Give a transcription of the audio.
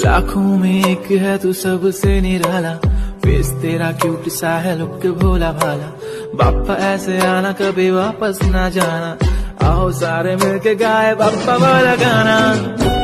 लाखों में एक है तू सबसे निराला, फेस तेरा क्यूट सा है, लुक भोला भाला। बाप्पा ऐसे आना कभी वापस ना जाना, आओ सारे मिलके गाए बाप्पा वाला गाना।